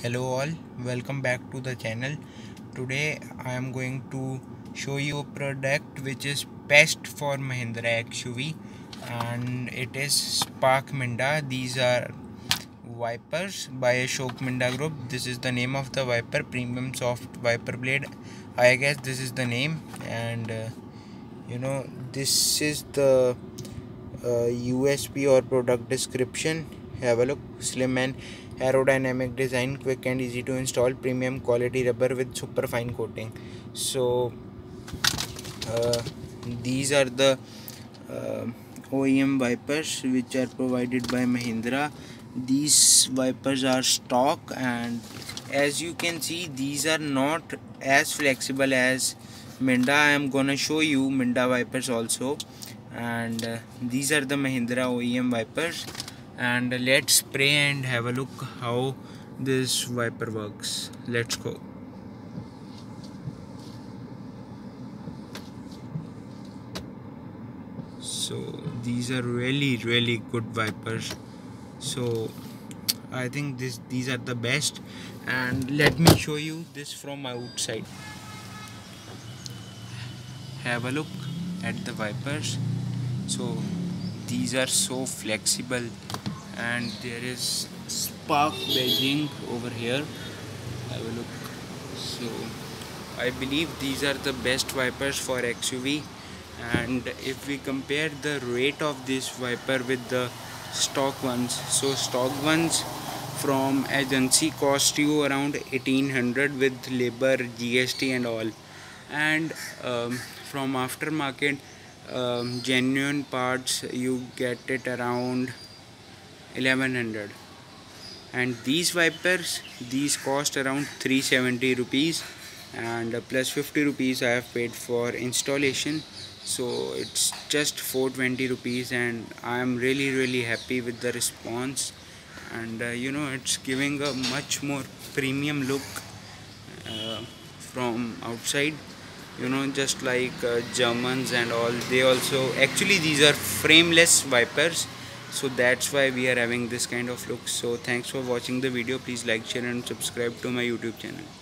Hello all, welcome back to the channel. Today I am going to show you a product which is best for Mahindra XUV, and it is Spark Minda. These are wipers by Ashok Minda Group. This is the name of the wiper, Premium Soft Wiper Blade. I guess this is the name, and this is the USP or product description. Have a look. Slim and aerodynamic design, quick and easy to install, premium quality rubber with super fine coating. So uh, these are the uh, OEM wipers which are provided by Mahindra. These wipers are stock, and as you can see, these are not as flexible as Minda. I am gonna show you Minda wipers also, and these are the Mahindra OEM wipers. And let's spray and have a look how this wiper works. Let's go. So these are really good wipers. So I think these are the best, and let me show you this from outside. Have a look at the wipers. So these are so flexible, and there is spark badging over here. Have a look. So I believe these are the best wipers for XUV, and if we compare the rate of this wiper with the stock ones, so stock ones from agency cost you around 1800 with labor, GST and all, and from aftermarket genuine parts you get it around 1100. And these wipers, these cost around 370 rupees, and plus 50 rupees I have paid for installation, so it's just 420 rupees, and I am really happy with the response. And it's giving a much more premium look from outside, just like Germans and all. They also, actually these are frameless wipers, so that's why we are having this kind of look. So thanks for watching the video. Please like, share and subscribe to my YouTube channel.